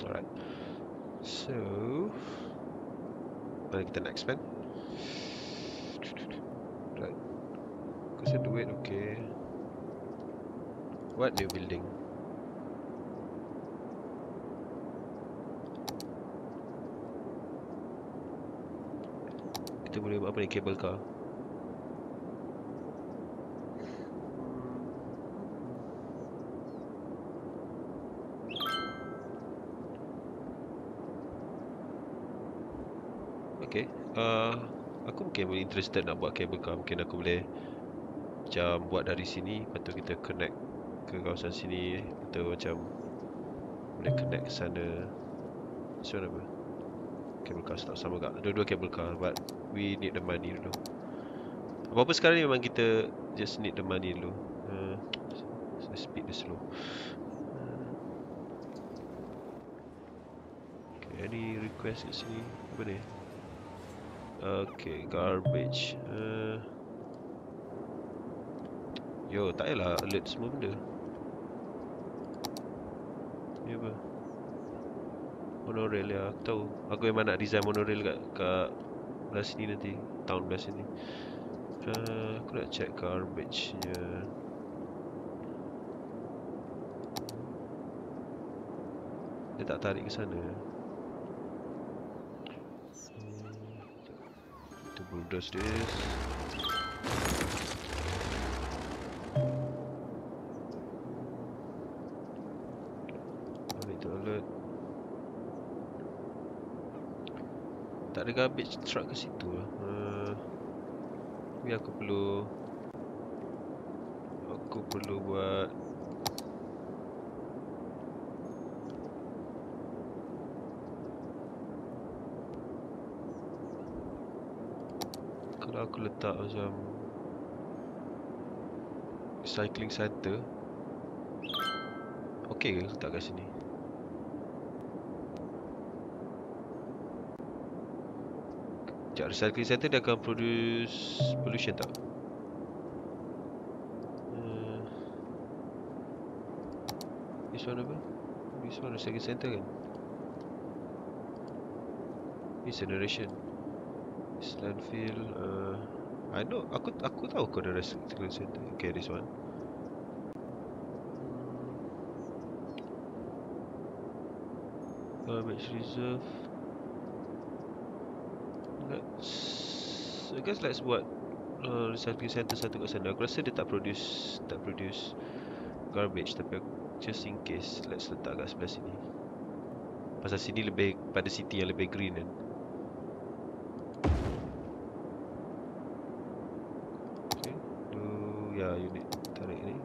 Alright. So, mari kita nak expand. Right. Aku rasa duit okay. What new building? Kita boleh buat apa ni? Cable car. Okay. Aku mungkin boleh interested nak buat cable car. Mungkin aku boleh macam buat dari sini, lepas tu kita connect ke kawasan sini, atau macam boleh connect ke sana. So apa? Cable car tak sama gak? Dua-dua cable car, but we need the money dulu. Apa-apa sekarang ni memang kita just need the money dulu. The speed dia slow. Okay, any request kat sini? Apa ni? Okay, garbage. Yo, tak payahlah alert semua benda. Ni apa? Monorail ya, aku tahu. Aku memang nak design monorail kat belah sini nanti. Town belah sini. Aku nak check garbage-nya. Dia tak tarik ke sana. Kita bulldoze this. Balik toilet. Tak ada garbage truck ke situ lah. Ni aku perlu buat kalau aku letak macam recycling center, okey ke letak kat sini? Sekejap, recycling center dia akan produce pollution tak? This one apa? This one recycling center kan? Incineration. This landfill. I know, aku tahu kau ada recycling center. Okay, this one. Garbage reserve. I guess let's buat recycling center satu kat sana. Aku rasa dia tak produce garbage, tapi just in case, let's letak kat sebelah sini. Pasal sini lebih pada city yang lebih green kan. Okay, ya unit tarik ni.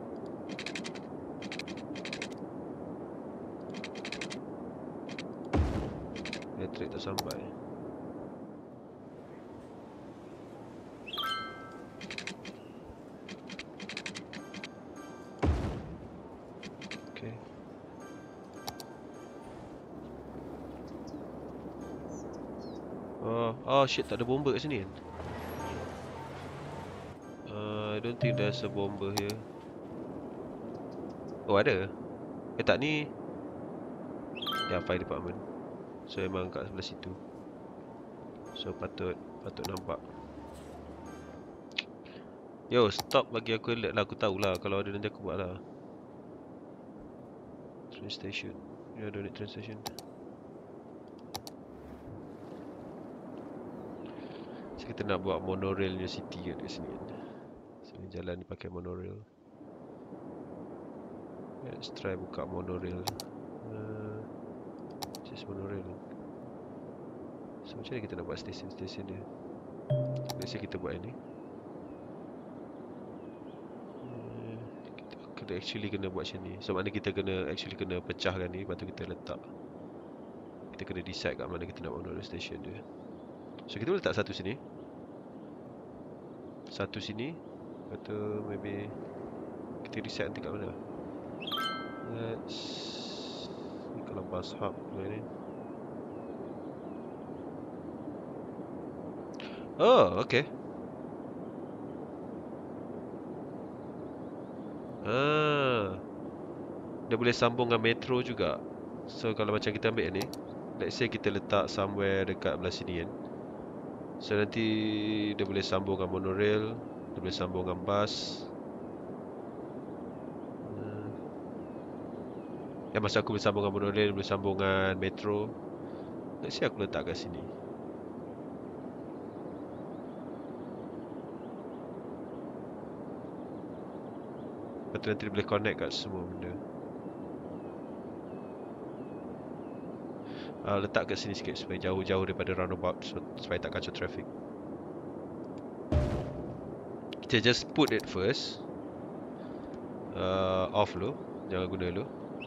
Elektrik tak sampai. Oh shit, tak ada bomber kat sini kan? I don't think there's a bomber here. Oh ada? Tak ni. Ya, fire department. So memang kat sebelah situ. So patut nampak. Yo, stop bagi aku alert lah. Aku tahulah kalau ada nanti aku buat lah. Train station. Ya, don't need train station. So kita nak buat monorailnya city kat sini kan. Sini jalan ni pakai monorail. Let's try buka monorail. Just monorail. So macam mana kita nak buat stesen-stesen dia? Let's say kita buat ini. Kita actually kena buat macam ni. So maknanya kita kena pecahkan ni, lepas tu kita letak. Kita kena decide kat mana kita nak monorail station dia. So kita boleh letak satu sini. Satu sini. Lepas tu maybe kita decide nanti kat mana. Let's ni kalau bus hub ni. Oh, okay. Dia boleh sambung dengan metro juga. So kalau macam kita ambil ni, let's say kita letak somewhere dekat belah sini kan. So nanti dia boleh sambung dengan monorail, dia boleh sambung dengan bus. Masa aku boleh sambung dengan monorail, boleh sambung dengan metro. Let's say aku letak kat sini. Lepas tu nanti dia boleh connect kat semua benda. Letak kat sini sikit supaya jauh-jauh daripada roundabout, supaya tak kacau traffic. Kita just put it first. Off dulu, jangan guna dulu.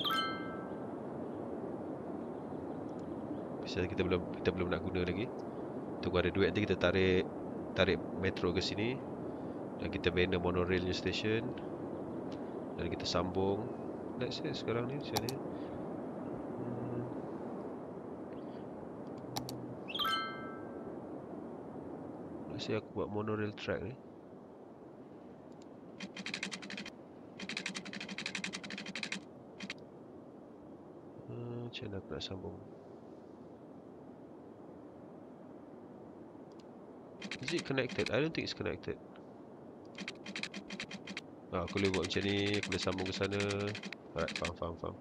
Pasal kita belum nak guna lagi. Tunggu ada duit nanti kita tarik metro ke sini. Dan kita bina monorailnya station. Dan kita sambung. Let's say sekarang ni macam ni. Let's say aku buat monorail track ni. Macam mana aku nak sambung? Is it connected? I don't think it's connected. Aku boleh buat macam ni, aku boleh sambung ke sana. Alright, faham.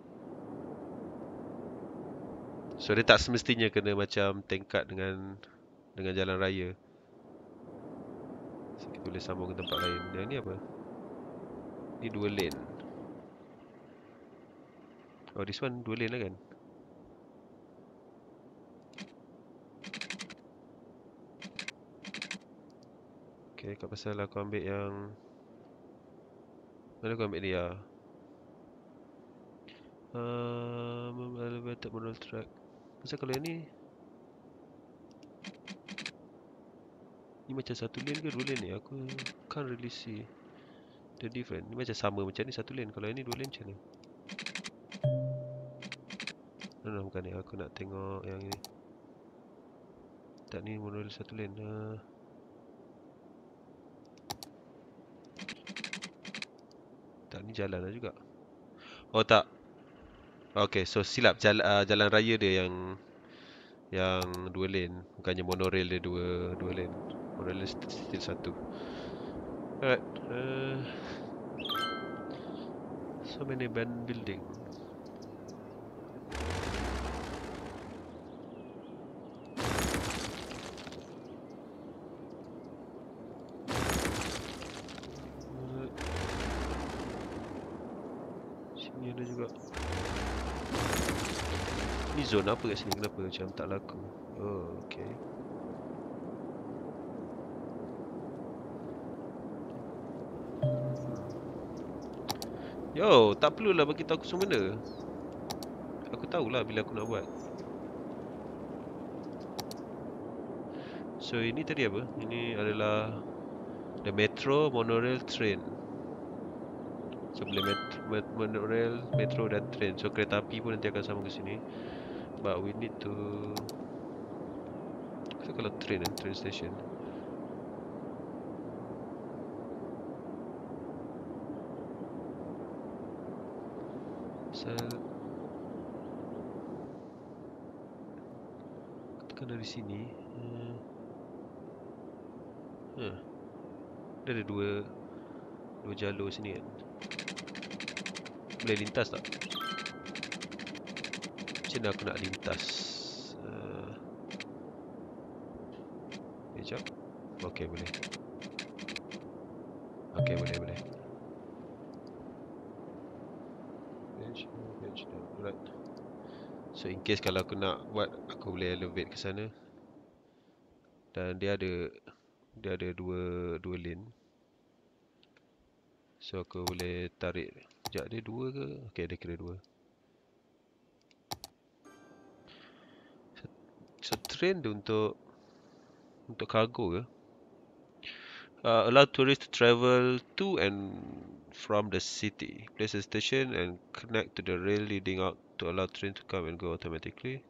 So dia tak semestinya kena macam tingkat dengan jalan raya. So kita boleh sambung ke tempat lain. Yang ni apa? Ni 2 lane. Oh, this one 2 lane lah kan? Okay, kat pasal aku ambil yang... Mana aku ambil ni lah? Elevated monorail track. Pasal kalau yang ni... Ni macam 1 lane ke 2 lane ni? Aku can't really see the difference. Ni macam sama macam ni 1 lane. Kalau yang ni 2 lane macam ni? No, bukan ni. Aku nak tengok yang ni. Tak, ni monorail 1 lane. Tak, ni jalan lah juga. Oh tak. Okay, so silap. Jalan raya dia yang 2 lane. Bukannya monorail dia 2 lane. Monorail dia still 1. Alright. So many band building. Sini ada juga. Ni zone apa kat sini? Kenapa macam tak laku? Oh, okay. Yo, tak perlulah bagi tahu aku semua benda. Aku tahulah bila aku nak buat. So ini tadi apa? Ini adalah the metro, monorail, train. So boleh monorail, metro dan train. So kereta api pun nanti akan sambung ke sini. But we need to... So kalau train station. Tekan dari sini. Dia ada dua jalur sini kan. Boleh lintas tak? Macam mana aku nak lintas? Sekejap. Okay, boleh. Okay, boleh. Right. So in case kalau aku nak buat, aku boleh elevate ke sana. Dan dia ada dua lane. So aku boleh tarik. Sekejap, dia 2 ke? Okay, dia kira 2. So train dia untuk cargo ke? Allow tourists to travel to and from the city. Place a station and connect to the rail leading out to allow train to come and go automatically.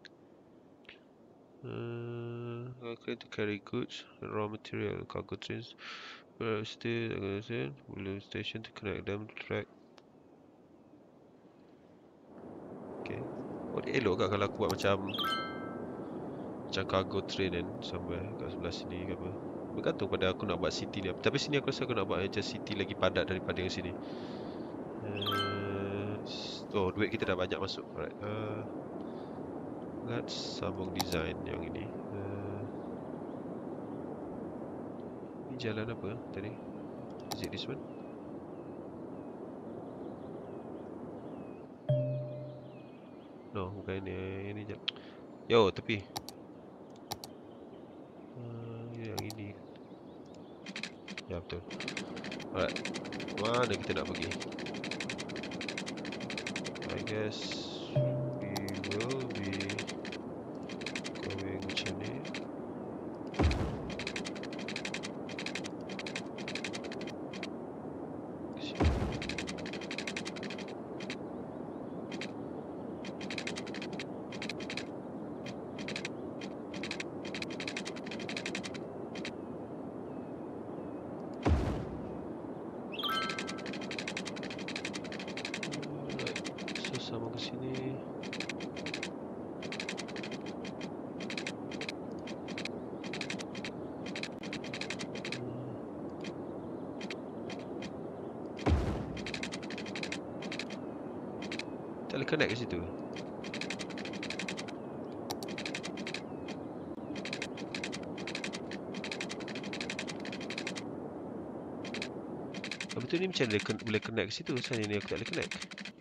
Okay, to carry goods, raw material, cargo trains. Still, blue station to connect them to track. Okay. Oh, elok kat kalau aku buat macam cargo train kan, somewhere kat sebelah sini ke apa. Bergantung pada aku nak buat city ni. Tapi sini aku rasa aku nak buat macam city lagi padat daripada yang sini. Oh, duit kita dah banyak masuk. Alright. Let's sambung design yang ini. Ni jalan apa tadi? Is it this one? No, bukan ini. Ini jalan. Yo, tepi. Yang ini. Ya, betul. Alright. Mana kita nak pergi? I guess we will be going macam ni. Sama ke sini. Tak boleh connect ke situ. Betul ni macam boleh connect ke situ. Saya ni aku tak boleh connect.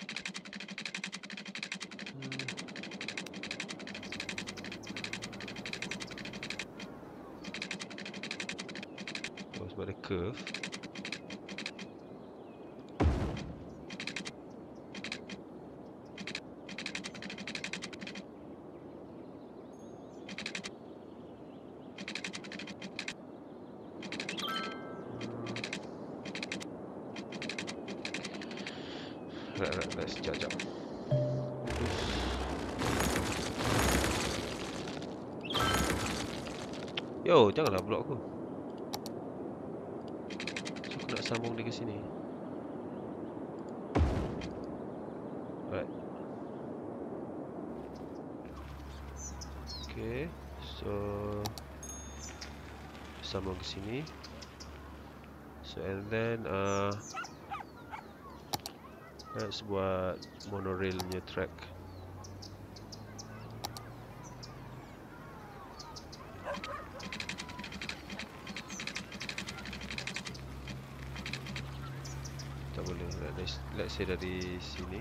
Oh, sebab ada curve. Right, sekejap. Yo, janganlah block aku. So, aku nak sambung dia ke sini. Right. Okay, so sambung ke sini. So and then let's buat monorail punya track. Tak boleh. Let's say dari sini.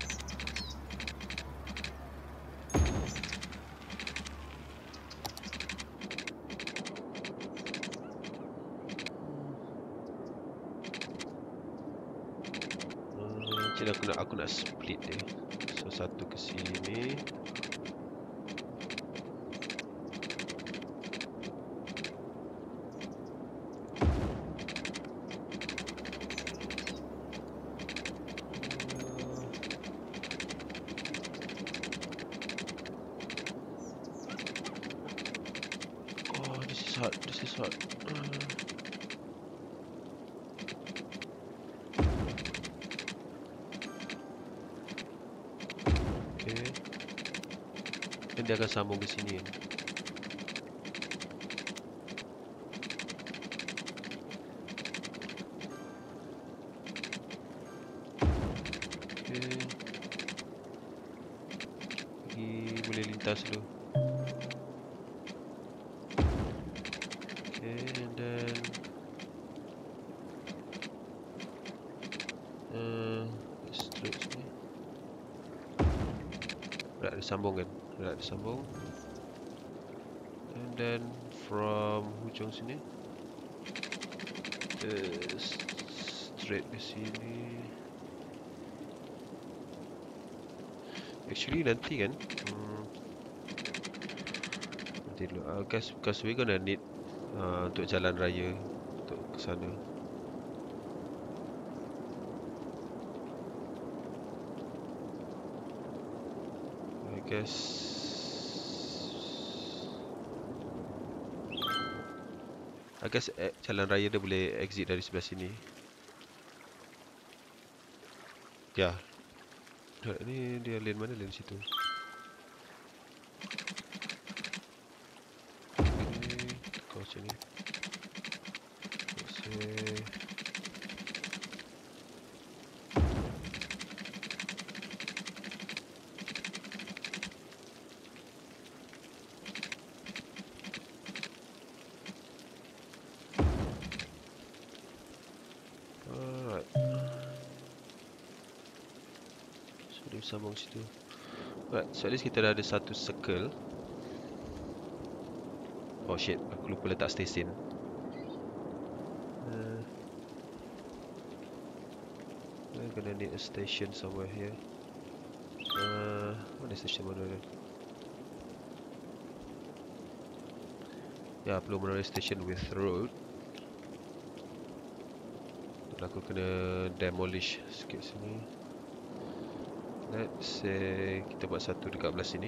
Macam aku nak split dia. So satu ke sini. Oh, this is hard. Dan dia akan sambung ke sini kan. Okay, boleh lintas dulu. Okay, and then straight sini. Ada sambung kan? Ada sambung. And then from hujung sini straight ke sini. Actually nanti kan nanti dulu because we gonna need untuk jalan raya untuk ke sana. I guess jalan raya dia boleh exit dari sebelah sini. Ya. Ni dia lane mana? Lane situ. macam ni. Let's say alright. So dia sambung situ. Alright, so at least kita dah ada satu circle. Oh shit, aku lupa letak station. I'm gonna need a station somewhere here. Mana station monorail? Ya, perlu monorail station with road. Dan aku kena demolish sikit sini. Let's say kita buat satu dekat belah sini.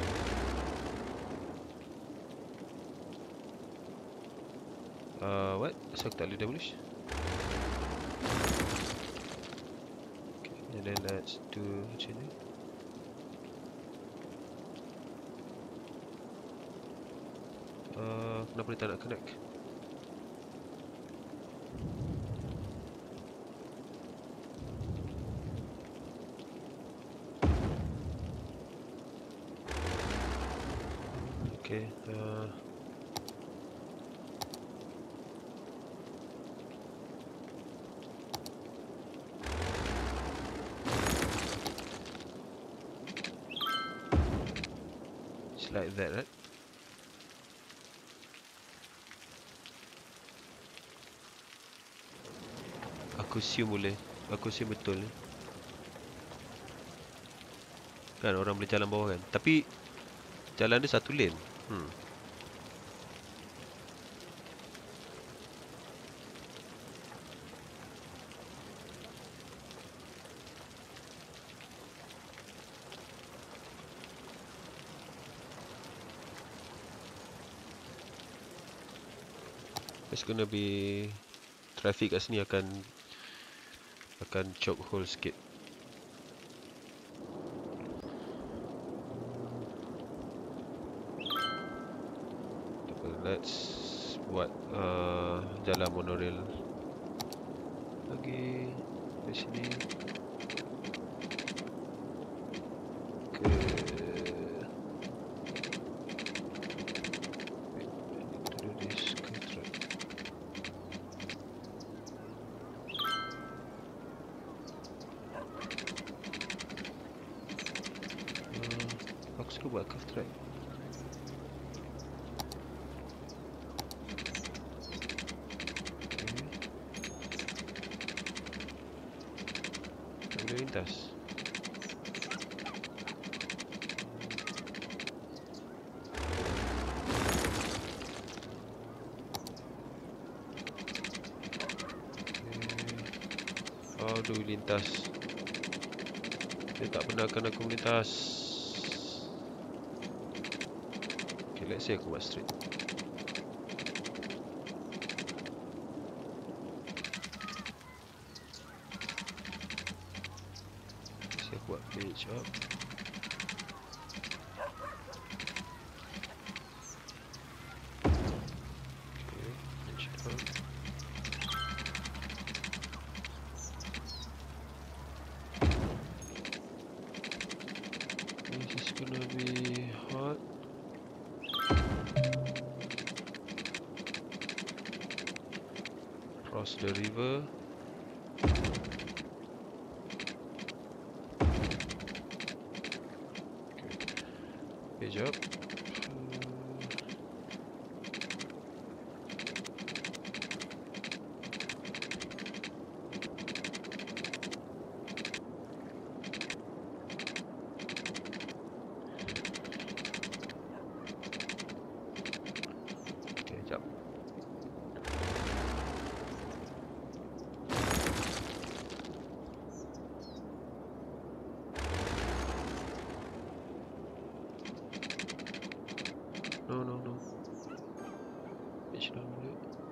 What? Asal aku tak boleh demolish? Okay, and then let's do macam ni. Kenapa dia tak nak connect? Okay, it's like that, right? Aku assume boleh. Aku assume betul ni. Kan orang boleh jalan bawah kan. Tapi jalan dia satu lane. It's gonna be traffic kat sini akan choke hole sikit. Let's buat jalan monorail lagi di sini ke aku suka buat curve track. Lintas. Aduh, lintas. Dia tak benarkan aku melintas. Okay, let's say aku buat straight. Buat page up. Okay, page up. This is gonna be hot. Cross the river. Page up. Okay, jap. No. Page down dulu.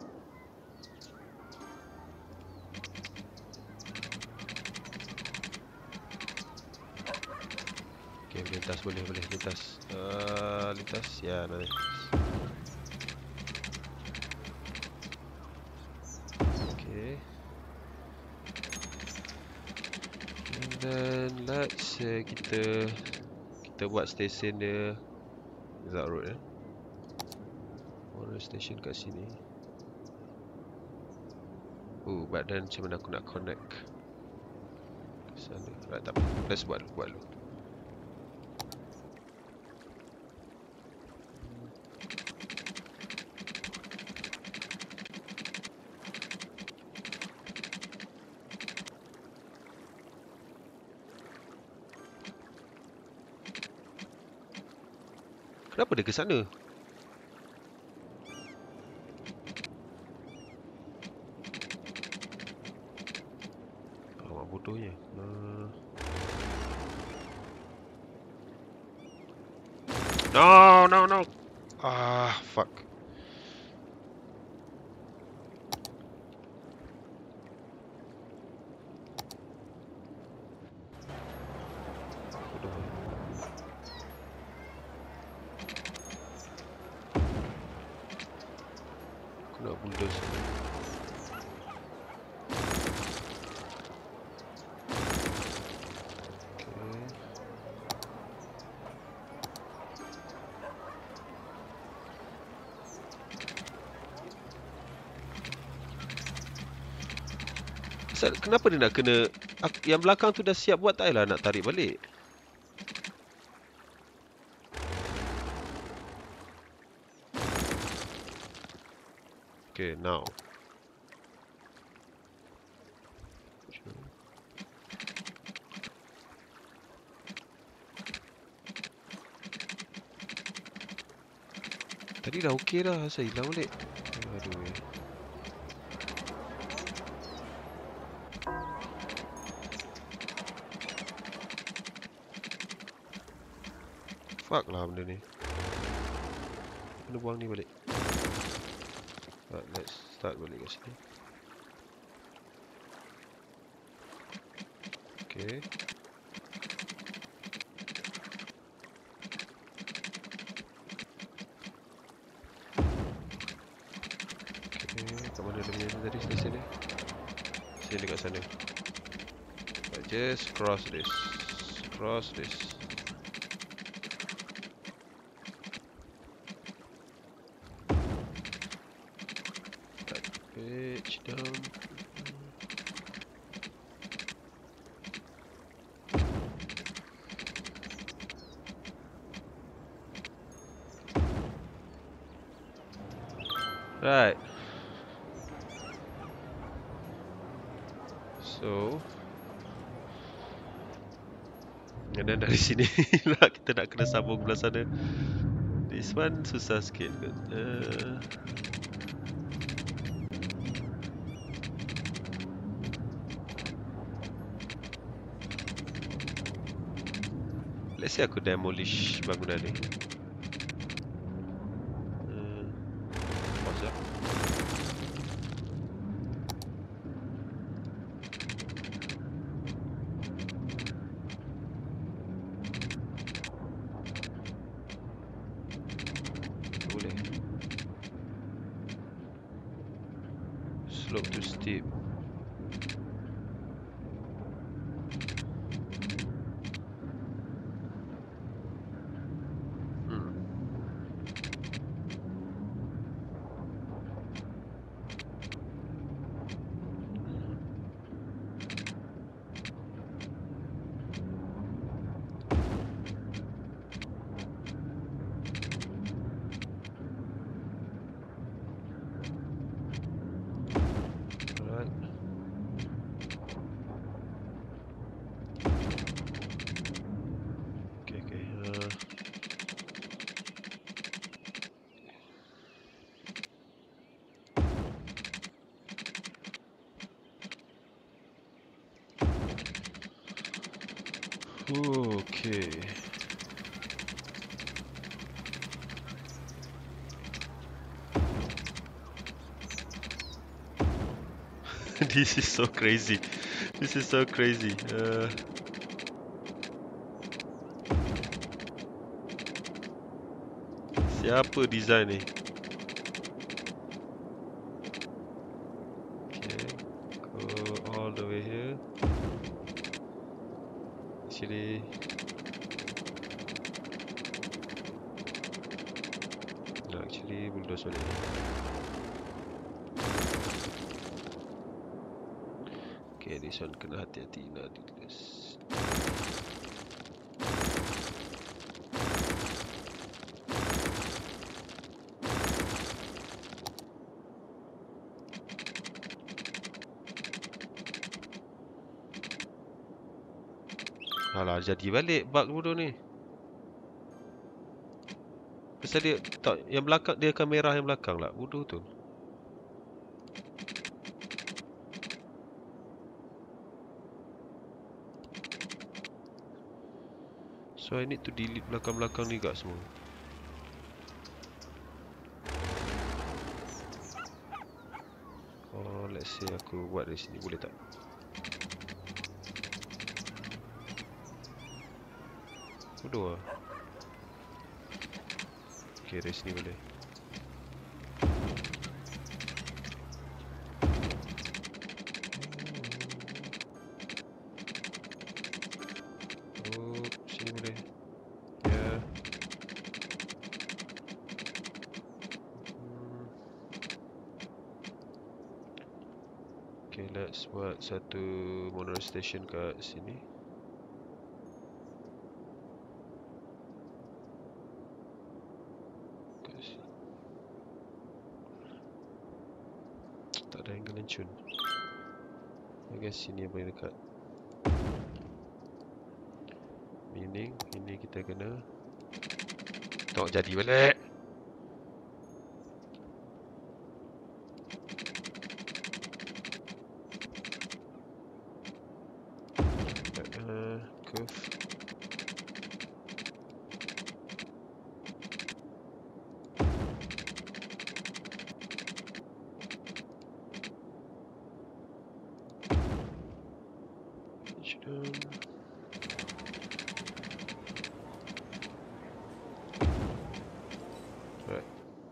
Okay, lintas boleh lintas. Lintas, ya, nice. then let's say kita buat stesen dia Zak Road Moral station kat sini. Oh, but then macam mana aku nak connect ke sana? Right, tak apa. Let's buat dulu. Kenapa dia ke sana? Alamak bodohnya. No. Ah, fuck. Bodoh. Aku nak bulldoze. Kenapa dia nak kena yang belakang tu dah siap buat, tak payahlah nak tarik balik. Okay, now. Tadi dah okey dah, asal hilang balik. Aduh. Fuck lah benda ni. Kena buang ni balik. Right, let's start balik kat sini. Okay. Kat mana dia punya tadi stesen dia? Stesen dekat sana. Right, just cross this. Pitch down. Right. So, and then dari sini lah kita nak kena sambung belah sana. This one susah sikit. Let's say aku demolish bangunan ni. Pause lah. Boleh. Slope too steep. Okay. This is so crazy. Siapa design ni? Okay, go all the way here. Actually, no, actually bulldoze balik. Okay, this one kena hati-hati nak ditulis. Alah, jadi balik bug bodoh ni. Pasal dia tak, yang belakang dia akan merah yang belakang lah. Bodoh tu. So I need to delete belakang-belakang ni kat semua. Oh, let's say aku buat dari sini, boleh tak? Bodoh lah. Okay, dari sini boleh. Oh, sini boleh. Ya. Okay, let's buat satu monorail station kat sini. Tak ada angle lencun. I guess sini yang paling dekat. Meaning, ini kita kena tak jadi balik. Curve. Right.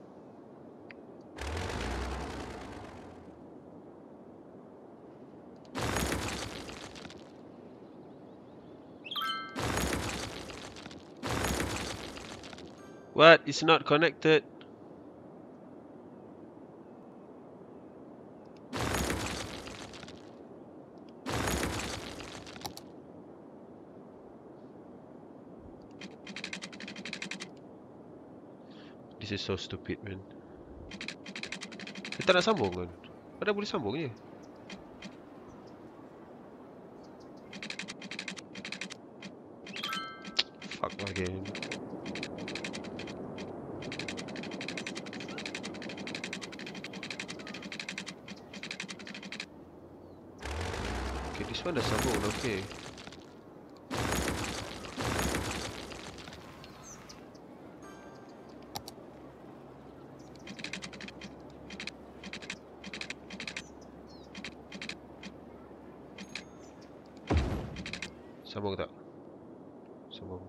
What? It's not connected. This is so stupid, man. Dia tak nak sambung kan? Padahal boleh sambung je. Fuck lah game. Okay, this one dah sambung, okay. Sambung tak? Sambung.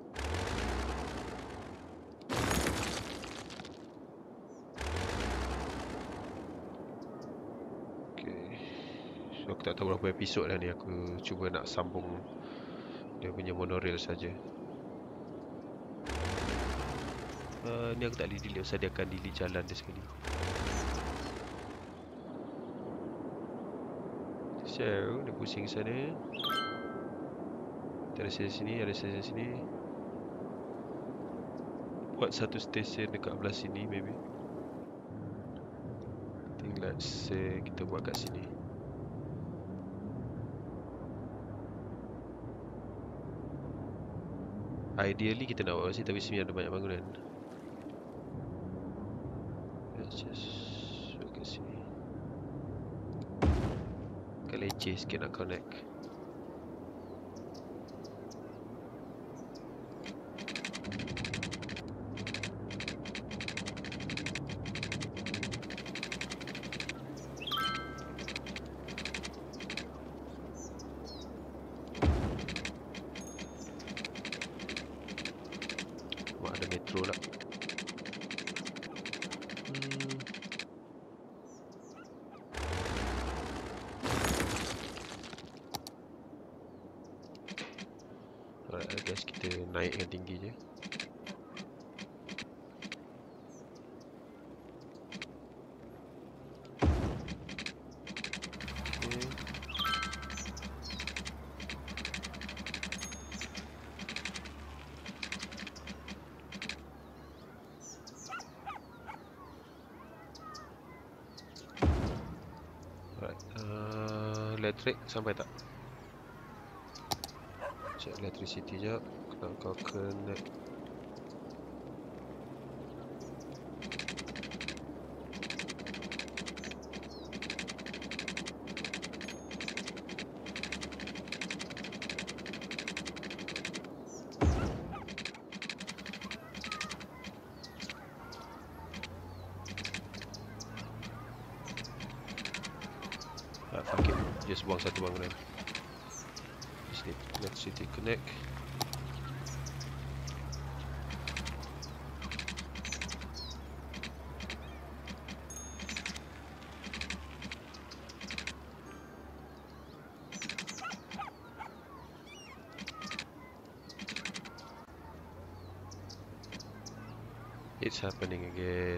Okay. So aku tak tahu berapa episod dah ni. Aku cuba nak sambung dia punya monorail saja. Ni aku tak boleh delete. Pasal dia akan delete jalan dia sekali. So, dia pusing sana. Ada stesen sini, ada stesen sini. Buat satu stesen dekat belah sini maybe. I think let's say kita buat kat sini. Ideally kita nak buat kat sini, tapi sini ada banyak bangunan. Let's just buat kat sini. Kan leceh sikit nak connect. Metro lah. I guess kita naikkan tinggi je. Okay. Alright, electric sampai tak? Check electricity jap. Kalau kau connect. Fuck it, just buang satu bangunan. Just need electricity connect. It's happening again.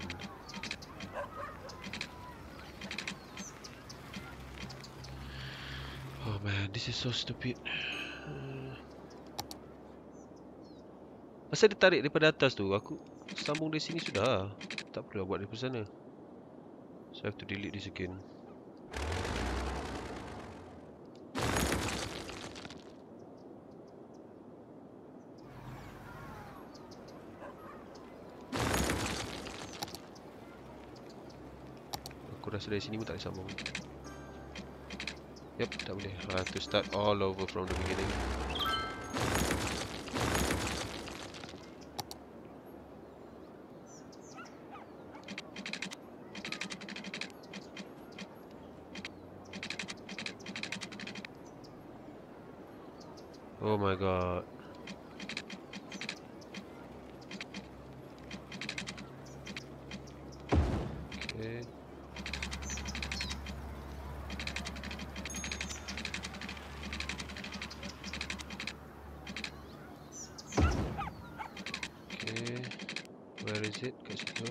Oh man, this is so stupid. Asal dia tarik daripada atas tu, aku sambung dari sini sudah. Tak perlu buat daripada sana. So I have to delete this again. Aku rasa dari sini pun tak boleh sambung. Yep, tak boleh. I have to start all over from the beginning. Oh my god. Okay. Okay. Where is it? Kat situ.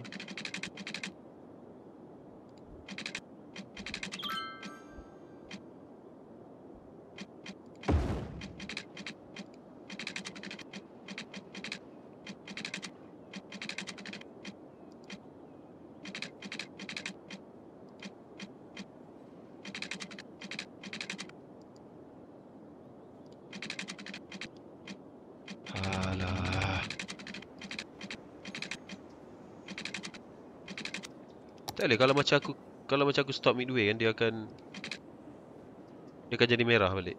Alah. Tak boleh kalau macam aku stop midway kan dia akan jadi merah balik.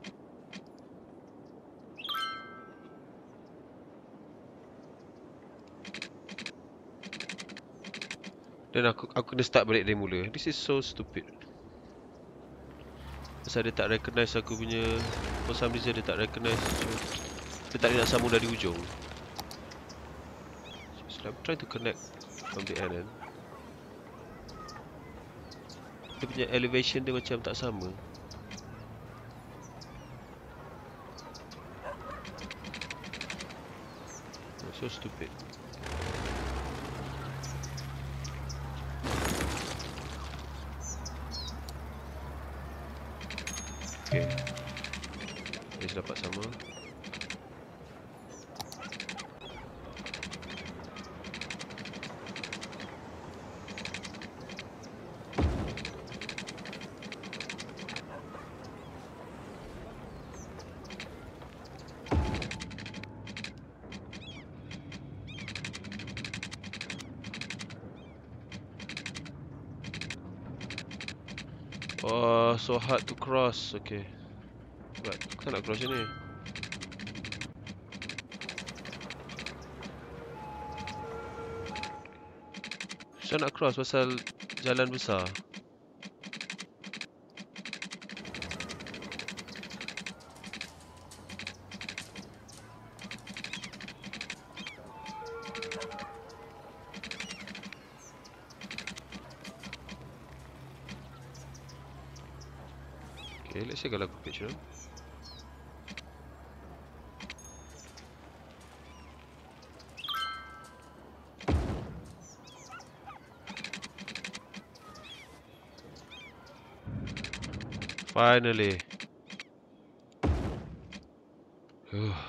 Dan aku kena start balik dari mula. This is so stupid. Pasal dia tak recognize aku punya, for some reason dia tak recognize. Dia tak boleh nak sambung dari ujung. So I'm trying to connect from the end kan. Dia punya elevation dia macam tak sama. So stupid. Okay. Dia dapat sama. Oh, so hard to cross. Okay. But aku tak nak cross ni. Susah nak cross pasal jalan besar. Okay, let's say kalau aku picture. Finally. Huh.